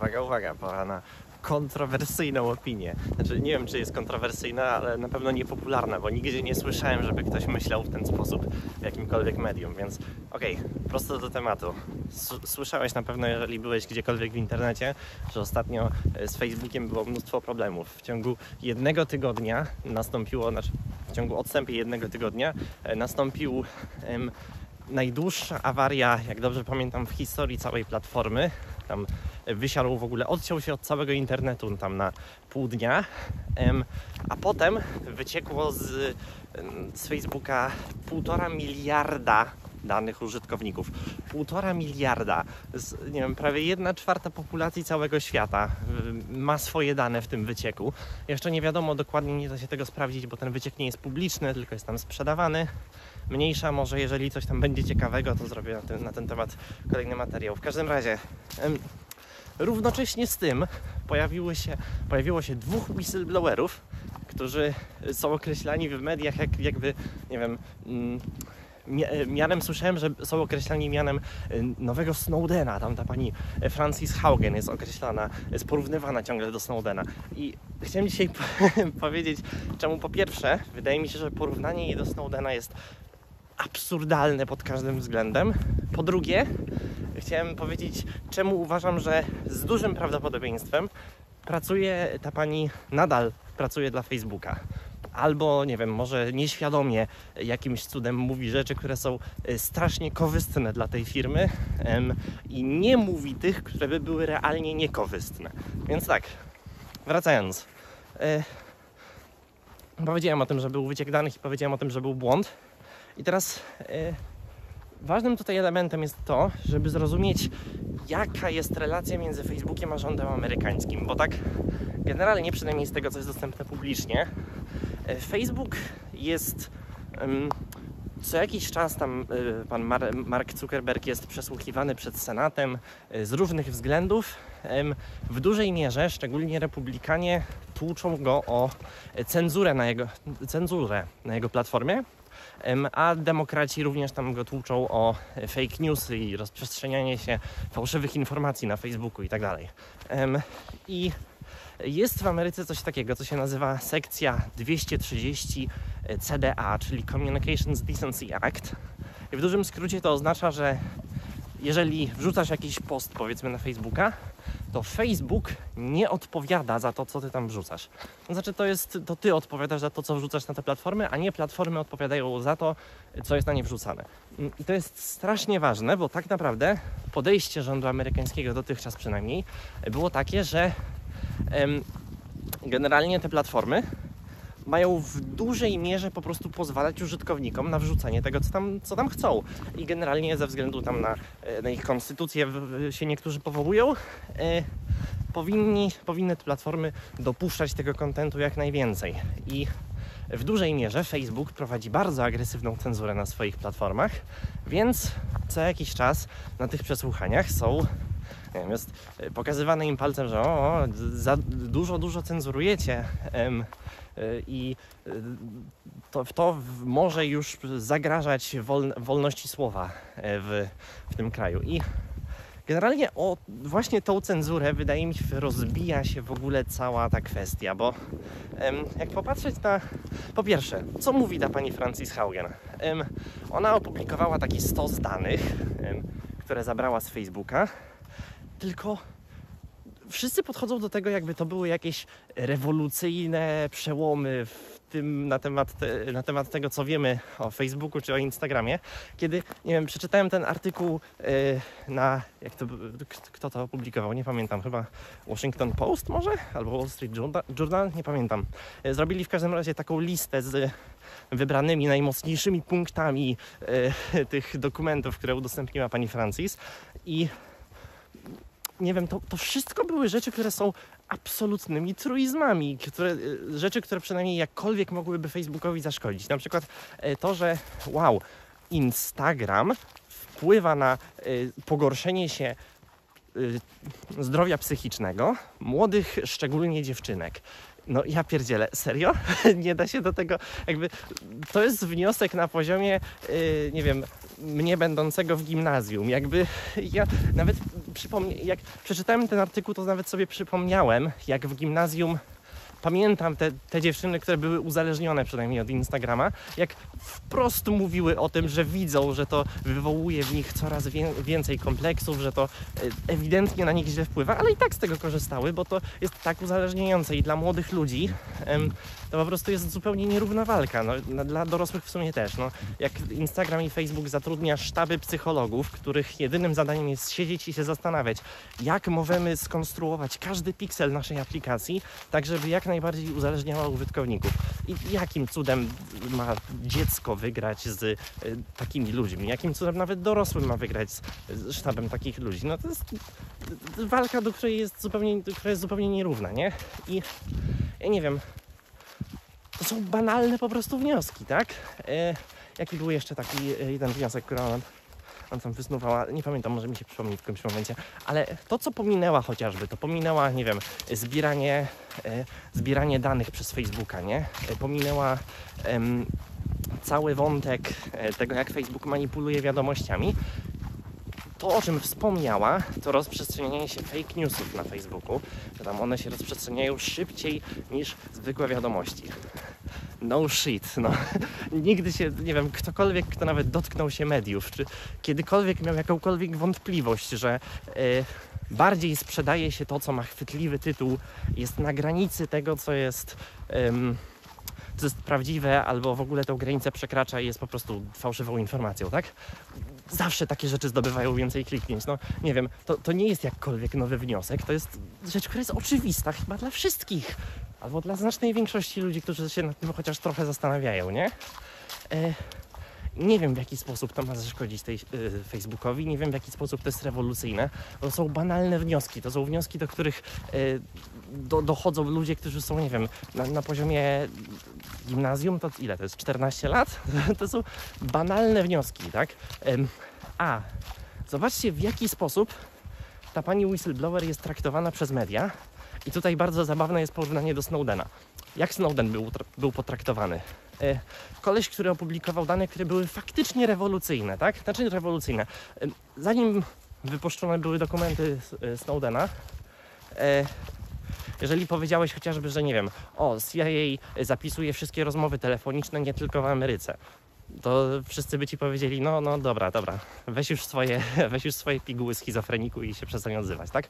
Uwaga, pora na kontrowersyjną opinię. Znaczy, nie wiem, czy jest kontrowersyjna, ale na pewno niepopularna, bo nigdzie nie słyszałem, żeby ktoś myślał w ten sposób w jakimkolwiek medium, więc okej, prosto do tematu. Słyszałeś na pewno, jeżeli byłeś gdziekolwiek w internecie, że ostatnio z Facebookiem było mnóstwo problemów. W ciągu jednego tygodnia w ciągu odstępie jednego tygodnia nastąpił najdłuższa awaria, jak dobrze pamiętam, w historii całej platformy. Tam wysiadł w ogóle, odciął się od całego internetu tam na pół dnia, a potem wyciekło z Facebooka 1,5 miliarda danych użytkowników. 1,5 miliarda. Nie wiem, prawie 1/4 populacji całego świata ma swoje dane w tym wycieku. Jeszcze nie wiadomo dokładnie, nie da się tego sprawdzić, bo ten wyciek nie jest publiczny, tylko jest tam sprzedawany. Mniejsza, może jeżeli coś tam będzie ciekawego, to zrobię na ten temat kolejny materiał. W każdym razie równocześnie z tym pojawiło się 2 whistleblowerów, którzy są określani w mediach jakby, nie wiem, mianem, słyszałem, że są określani mianem nowego Snowdena. Tam ta pani Frances Haugen jest określana, jest porównywana ciągle do Snowdena. I chciałem dzisiaj powiedzieć, czemu po pierwsze, wydaje mi się, że porównanie jej do Snowdena jest absurdalne pod każdym względem. Po drugie, chciałem powiedzieć, czemu uważam, że z dużym prawdopodobieństwem ta pani nadal pracuje dla Facebooka. Albo, nie wiem, może nieświadomie jakimś cudem mówi rzeczy, które są strasznie korzystne dla tej firmy i nie mówi tych, które by były realnie niekorzystne. Więc tak, wracając. Powiedziałem o tym, że był wyciek danych i powiedziałem o tym, że był błąd. I teraz ważnym tutaj elementem jest to, żeby zrozumieć, jaka jest relacja między Facebookiem a rządem amerykańskim. Bo tak generalnie, przynajmniej z tego, co jest dostępne publicznie, Facebook jest co jakiś czas tam pan Mark Zuckerberg jest przesłuchiwany przed Senatem z różnych względów. W dużej mierze, szczególnie republikanie, tłuczą go o cenzurę na jego platformie, a demokraci również tam go tłuczą o fake newsy i rozprzestrzenianie się fałszywych informacji na Facebooku i tak dalej. I jest w Ameryce coś takiego, co się nazywa sekcja 230 CDA, czyli Communications Decency Act. I w dużym skrócie to oznacza, że jeżeli wrzucasz jakiś post, powiedzmy, na Facebooka, to Facebook nie odpowiada za to, co ty tam wrzucasz. To znaczy, to ty odpowiadasz za to, co wrzucasz na te platformy, a nie platformy odpowiadają za to, co jest na nie wrzucane. I to jest strasznie ważne, bo tak naprawdę podejście rządu amerykańskiego, dotychczas przynajmniej, było takie, że generalnie te platformy mają w dużej mierze po prostu pozwalać użytkownikom na wrzucanie tego, co tam chcą. I generalnie ze względu tam na ich konstytucję się niektórzy powołują, powinny te platformy dopuszczać tego kontentu jak najwięcej. I w dużej mierze Facebook prowadzi bardzo agresywną cenzurę na swoich platformach, więc co jakiś czas na tych przesłuchaniach nie wiem, jest pokazywane im palcem, że za dużo cenzurujecie i to może już zagrażać wolności słowa w tym kraju. I generalnie o właśnie tą cenzurę, wydaje mi się, rozbija się w ogóle cała ta kwestia, bo jak popatrzeć na... Po pierwsze, co mówi ta pani Frances Haugen? Ona opublikowała taki stos danych, które zabrała z Facebooka, tylko wszyscy podchodzą do tego, jakby to były jakieś rewolucyjne przełomy na temat tego, co wiemy o Facebooku czy o Instagramie. Kiedy, nie wiem, przeczytałem ten artykuł kto to opublikował, nie pamiętam, chyba Washington Post może? Albo Wall Street Journal, nie pamiętam. Zrobili w każdym razie taką listę z wybranymi najmocniejszymi punktami tych dokumentów, które udostępniła pani Francis i nie wiem, to wszystko były rzeczy, które są absolutnymi truizmami, rzeczy, które przynajmniej jakkolwiek mogłyby Facebookowi zaszkodzić. Na przykład to, że Instagram wpływa na pogorszenie się zdrowia psychicznego młodych, szczególnie dziewczynek. No ja pierdzielę, serio? Nie da się do tego, jakby to jest wniosek na poziomie, nie wiem, mnie będącego w gimnazjum. Jakby ja nawet jak przeczytałem ten artykuł, to nawet sobie przypomniałem, jak w gimnazjum pamiętam te dziewczyny, które były uzależnione przynajmniej od Instagrama, jak wprost mówiły o tym, że widzą, że to wywołuje w nich coraz więcej kompleksów, że to ewidentnie na nich źle wpływa, ale i tak z tego korzystały, bo to jest tak uzależniające i dla młodych ludzi to po prostu jest zupełnie nierówna walka. No, dla dorosłych w sumie też. No, jak Instagram i Facebook zatrudnia sztaby psychologów, których jedynym zadaniem jest siedzieć i się zastanawiać, jak możemy skonstruować każdy piksel naszej aplikacji, tak żeby jak najbardziej uzależniała użytkowników. I jakim cudem ma dziecko wygrać z takimi ludźmi? Jakim cudem nawet dorosły ma wygrać z sztabem takich ludzi? No to jest walka, która jest zupełnie nierówna, nie? I ja nie wiem, to są banalne po prostu wnioski, tak? Jaki był jeszcze taki jeden wniosek, który on tam wysnuwała, nie pamiętam, może mi się przypomni w którymś momencie, ale to, co pominęła chociażby, to pominęła, nie wiem, zbieranie danych przez Facebooka, nie? Pominęła cały wątek tego, jak Facebook manipuluje wiadomościami. To, o czym wspomniała, to rozprzestrzenianie się fake newsów na Facebooku, że tam one się rozprzestrzeniają szybciej niż zwykłe wiadomości. No shit, no. Nigdy się, nie wiem, ktokolwiek, kto nawet dotknął się mediów, czy kiedykolwiek miał jakąkolwiek wątpliwość, że bardziej sprzedaje się to, co ma chwytliwy tytuł, jest na granicy tego, co jest prawdziwe, albo w ogóle tą granicę przekracza i jest po prostu fałszywą informacją, tak? Zawsze takie rzeczy zdobywają więcej kliknięć. No nie wiem, to nie jest jakkolwiek nowy wniosek, to jest rzecz, która jest oczywista chyba dla wszystkich, albo dla znacznej większości ludzi, którzy się nad tym chociaż trochę zastanawiają, nie? Nie wiem, w jaki sposób to ma zaszkodzić Facebookowi, nie wiem, w jaki sposób to jest rewolucyjne. To są banalne wnioski, to są wnioski, do których dochodzą ludzie, którzy są, nie wiem, na poziomie gimnazjum, to ile to jest? 14 lat? To są banalne wnioski, tak? Zobaczcie, w jaki sposób ta pani whistleblower jest traktowana przez media. I tutaj bardzo zabawne jest porównanie do Snowdena. Jak Snowden był potraktowany? Koleś, który opublikował dane, które były faktycznie rewolucyjne, tak? Znaczy rewolucyjne. Zanim wypuszczone były dokumenty Snowdena, jeżeli powiedziałeś chociażby, że nie wiem, CIA zapisuje wszystkie rozmowy telefoniczne nie tylko w Ameryce, to wszyscy by ci powiedzieli, no dobra, weź już swoje piguły schizofreniku i się przestań odzywać, tak?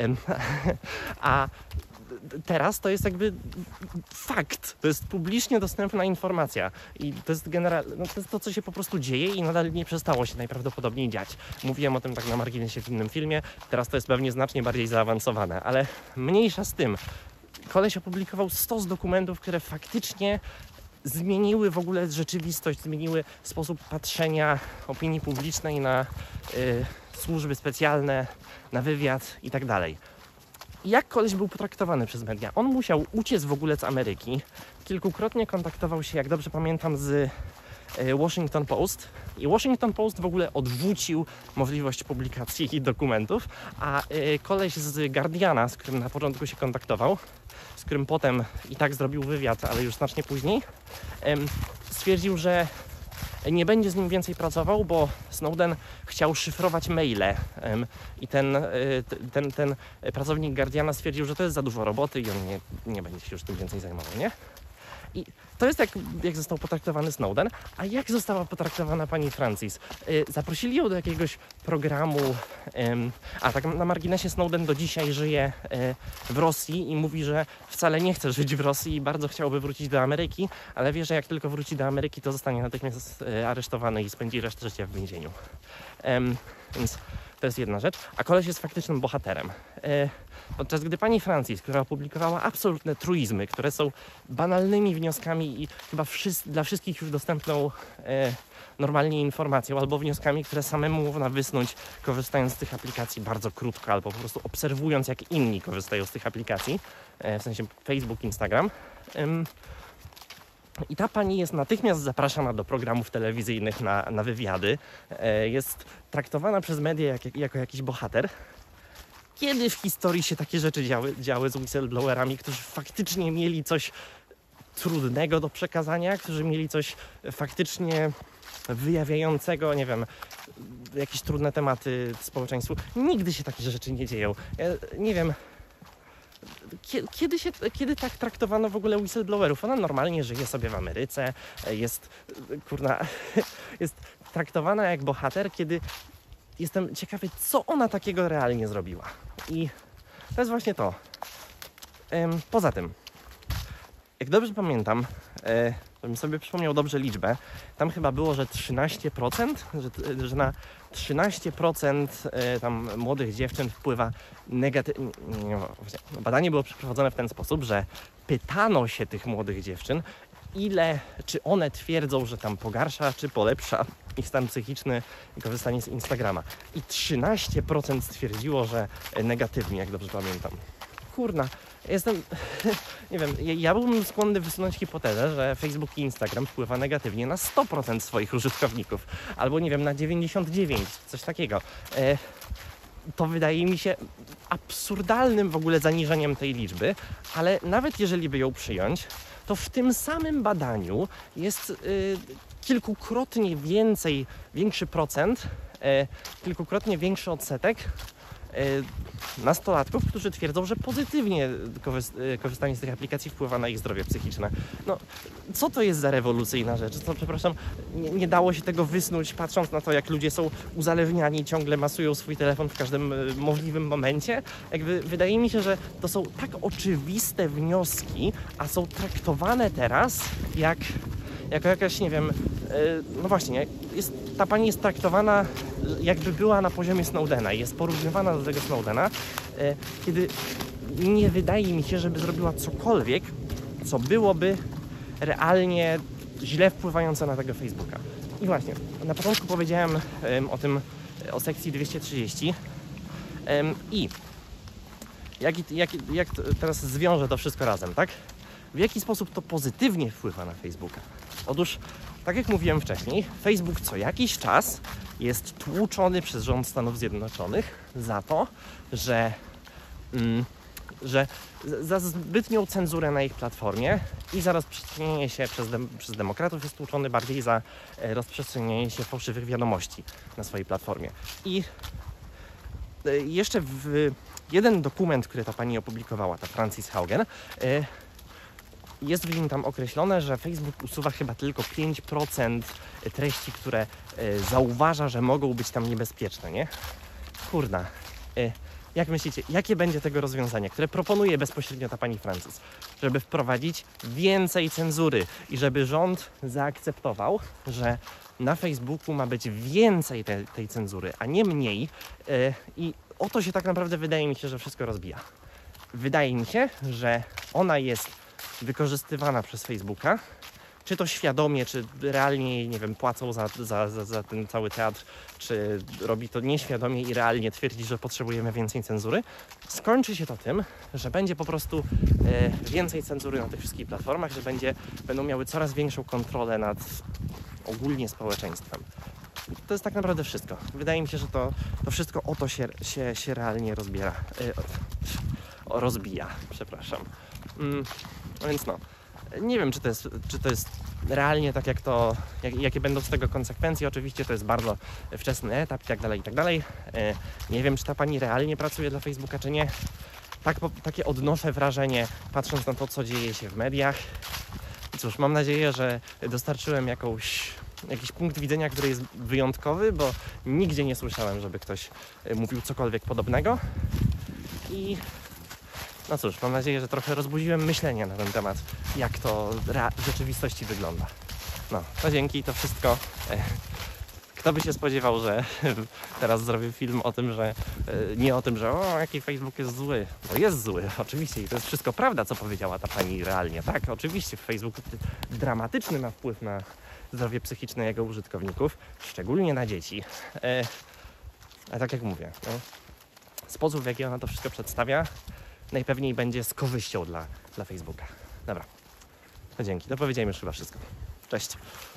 A teraz to jest jakby fakt, to jest publicznie dostępna informacja i to jest to jest to, co się po prostu dzieje i nadal nie przestało się najprawdopodobniej dziać. Mówiłem o tym tak na marginesie w innym filmie, teraz to jest pewnie znacznie bardziej zaawansowane, ale mniejsza z tym. Koleś opublikował 100 dokumentów, które faktycznie zmieniły w ogóle rzeczywistość, zmieniły sposób patrzenia opinii publicznej na służby specjalne, na wywiad i tak dalej. Jak koleś był potraktowany przez media? On musiał uciec w ogóle z Ameryki. Kilkukrotnie kontaktował się, jak dobrze pamiętam, z Washington Post i Washington Post w ogóle odwrócił możliwość publikacji dokumentów, a koleś z Guardiana, z którym na początku się kontaktował, z którym potem i tak zrobił wywiad, ale już znacznie później, stwierdził, że nie będzie z nim więcej pracował, bo Snowden chciał szyfrować maile i ten pracownik Guardiana stwierdził, że to jest za dużo roboty i on nie będzie się już tym więcej zajmował, nie? I to jest jak został potraktowany Snowden, a jak została potraktowana pani Francis? Zaprosili ją do jakiegoś programu, tak na marginesie Snowden do dzisiaj żyje w Rosji i mówi, że wcale nie chce żyć w Rosji i bardzo chciałby wrócić do Ameryki, ale wie, że jak tylko wróci do Ameryki, to zostanie natychmiast aresztowany i spędzi resztę życia w więzieniu. Więc to jest jedna rzecz, a koleś jest faktycznym bohaterem. Podczas gdy pani Francis, która opublikowała absolutne truizmy, które są banalnymi wnioskami i chyba dla wszystkich już dostępną normalnie informacją, albo wnioskami, które samemu można wysnuć, korzystając z tych aplikacji bardzo krótko, albo po prostu obserwując, jak inni korzystają z tych aplikacji, w sensie Facebook, Instagram. I ta pani jest natychmiast zapraszana do programów telewizyjnych na wywiady. Jest traktowana przez media jako jakiś bohater. Kiedy w historii się takie rzeczy działy z whistleblowerami, którzy faktycznie mieli coś trudnego do przekazania, którzy mieli coś faktycznie wyjawiającego, nie wiem, jakieś trudne tematy społeczeństwu. Nigdy się takie rzeczy nie dzieją. Ja nie wiem, kiedy tak traktowano w ogóle whistleblowerów? Ona normalnie żyje sobie w Ameryce, jest, jest traktowana jak bohater, kiedy jestem ciekawy, co ona takiego realnie zrobiła. I to jest właśnie to. Poza tym, jak dobrze pamiętam, żebym sobie przypomniał dobrze liczbę, tam chyba było, że 13%, że na 13% tam młodych dziewczyn wpływa negatywnie. Badanie było przeprowadzone w ten sposób, że pytano się tych młodych dziewczyn, czy one twierdzą, że tam pogarsza, czy polepsza ich stan psychiczny korzystanie z Instagrama. I 13% stwierdziło, że negatywnie, jak dobrze pamiętam. Kurna, nie wiem, ja byłbym skłonny wysunąć hipotezę, że Facebook i Instagram wpływa negatywnie na 100% swoich użytkowników, albo nie wiem, na 99%, coś takiego. To wydaje mi się absurdalnym w ogóle zaniżeniem tej liczby, ale nawet jeżeli by ją przyjąć, to w tym samym badaniu jest kilkukrotnie większy procent, kilkukrotnie większy odsetek nastolatków, którzy twierdzą, że pozytywnie korzystanie z tych aplikacji wpływa na ich zdrowie psychiczne. No, co to jest za rewolucyjna rzecz? Co, przepraszam, nie dało się tego wysnuć, patrząc na to, jak ludzie są uzależniani, ciągle masują swój telefon w każdym możliwym momencie. Jakby wydaje mi się, że to są tak oczywiste wnioski, a są traktowane teraz jako jakaś, nie wiem, no właśnie, ta pani jest traktowana, jakby była na poziomie Snowdena i jest porównywana do tego Snowdena, kiedy nie wydaje mi się, żeby zrobiła cokolwiek, co byłoby realnie źle wpływające na tego Facebooka. I właśnie, na początku powiedziałem o sekcji 230 i jak teraz zwiążę to wszystko razem, tak? W jaki sposób to pozytywnie wpływa na Facebooka? Otóż, tak jak mówiłem wcześniej, Facebook co jakiś czas jest tłuczony przez rząd Stanów Zjednoczonych za to, że za zbytnią cenzurę na ich platformie i za rozprzestrzenianie się przez demokratów jest tłuczony bardziej za rozprzestrzenianie się fałszywych wiadomości na swojej platformie. I jeszcze jeden dokument, który ta pani opublikowała, ta Frances Haugen, jest w nim tam określone, że Facebook usuwa chyba tylko 5% treści, które zauważa, że mogą być tam niebezpieczne, nie? Kurna. Jak myślicie, jakie będzie tego rozwiązanie, które proponuje bezpośrednio ta pani Frances? Żeby wprowadzić więcej cenzury i żeby rząd zaakceptował, że na Facebooku ma być więcej tej cenzury, a nie mniej. I o to się tak naprawdę wydaje mi się, że wszystko rozbija. Wydaje mi się, że ona jest wykorzystywana przez Facebooka, czy to świadomie, czy realnie, nie wiem, płacą za ten cały teatr, czy robi to nieświadomie i realnie twierdzi, że potrzebujemy więcej cenzury. Skończy się to tym, że będzie po prostu więcej cenzury na tych wszystkich platformach, że będą miały coraz większą kontrolę nad ogólnie społeczeństwem. To jest tak naprawdę wszystko. Wydaje mi się, że to wszystko o to się realnie rozbija, przepraszam. Więc no, nie wiem, czy to jest realnie tak, jakie będą z tego konsekwencje. Oczywiście to jest bardzo wczesny etap i tak dalej. Nie wiem, czy ta pani realnie pracuje dla Facebooka, czy nie. Takie odnoszę wrażenie, patrząc na to, co dzieje się w mediach. Cóż, mam nadzieję, że dostarczyłem jakiś punkt widzenia, który jest wyjątkowy, bo nigdzie nie słyszałem, żeby ktoś mówił cokolwiek podobnego. I no cóż, mam nadzieję, że trochę rozbudziłem myślenie na ten temat, jak to w rzeczywistości wygląda. No, to dzięki, to wszystko. Kto by się spodziewał, że teraz zrobię film o tym, że nie o tym, że jaki Facebook jest zły. Bo jest zły, oczywiście, i to jest wszystko prawda, co powiedziała ta pani realnie. Tak, oczywiście, Facebook dramatyczny ma wpływ na zdrowie psychiczne jego użytkowników, szczególnie na dzieci. A tak jak mówię, no, sposób, w jaki ona to wszystko przedstawia, najpewniej będzie z korzyścią dla Facebooka. Dobra, to dzięki. To powiedziałem już chyba wszystko. Cześć.